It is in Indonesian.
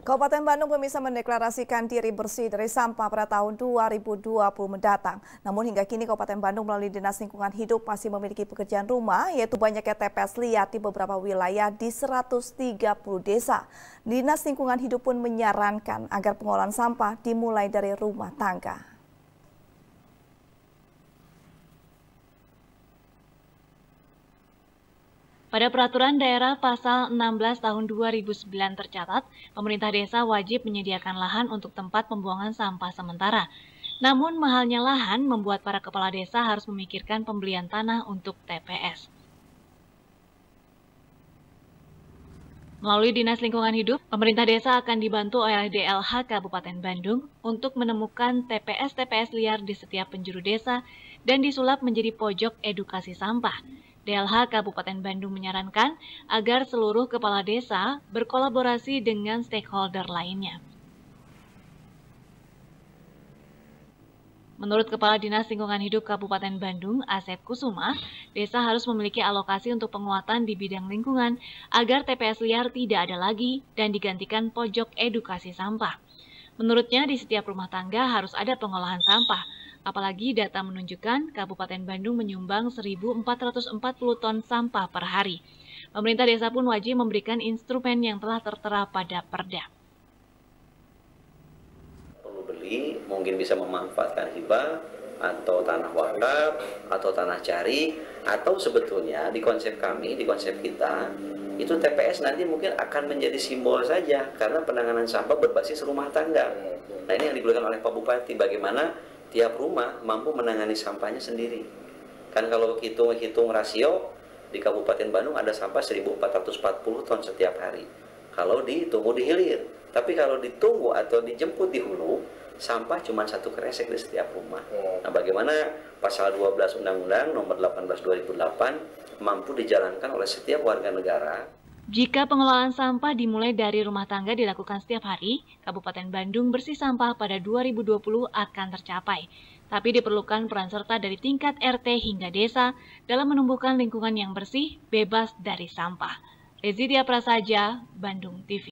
Kabupaten Bandung pemirsa mendeklarasikan diri bersih dari sampah pada tahun 2020 mendatang. Namun hingga kini Kabupaten Bandung melalui Dinas Lingkungan Hidup masih memiliki pekerjaan rumah, yaitu banyaknya TPS liar di beberapa wilayah di 130 desa. Dinas Lingkungan Hidup pun menyarankan agar pengolahan sampah dimulai dari rumah tangga. Pada Peraturan Daerah Pasal 16 Tahun 2009 tercatat, pemerintah desa wajib menyediakan lahan untuk tempat pembuangan sampah sementara. Namun mahalnya lahan membuat para kepala desa harus memikirkan pembelian tanah untuk TPS. Melalui Dinas Lingkungan Hidup, pemerintah desa akan dibantu oleh DLH Kabupaten Bandung untuk menemukan TPS-TPS liar di setiap penjuru desa dan disulap menjadi pojok edukasi sampah. DLH Kabupaten Bandung menyarankan agar seluruh kepala desa berkolaborasi dengan stakeholder lainnya. Menurut Kepala Dinas Lingkungan Hidup Kabupaten Bandung, Asep Kusuma, desa harus memiliki alokasi untuk penguatan di bidang lingkungan agar TPS liar tidak ada lagi dan digantikan pojok edukasi sampah. Menurutnya, di setiap rumah tangga harus ada pengolahan sampah, apalagi data menunjukkan Kabupaten Bandung menyumbang 1.440 ton sampah per hari. Pemerintah desa pun wajib memberikan instrumen yang telah tertera pada Perda. Mungkin bisa memanfaatkan hibah atau tanah wakaf atau tanah cari, atau sebetulnya di konsep kami, di konsep kita itu TPS nanti mungkin akan menjadi simbol saja karena penanganan sampah berbasis rumah tangga. Nah, ini yang digunakan oleh Pak Bupati, bagaimana tiap rumah mampu menangani sampahnya sendiri. Kan kalau hitung rasio di Kabupaten Bandung ada sampah 1.440 ton setiap hari kalau ditunggu di hilir. Tapi kalau ditunggu atau dijemput di hulu, sampah cuma satu kresek di setiap rumah. Nah, bagaimana pasal 12 Undang-Undang nomor 18 2008 mampu dijalankan oleh setiap warga negara. Jika pengelolaan sampah dimulai dari rumah tangga dilakukan setiap hari, Kabupaten Bandung bersih sampah pada 2020 akan tercapai. Tapi diperlukan peran serta dari tingkat RT hingga desa dalam menumbuhkan lingkungan yang bersih, bebas dari sampah. Rezidia Prasaja, Bandung TV.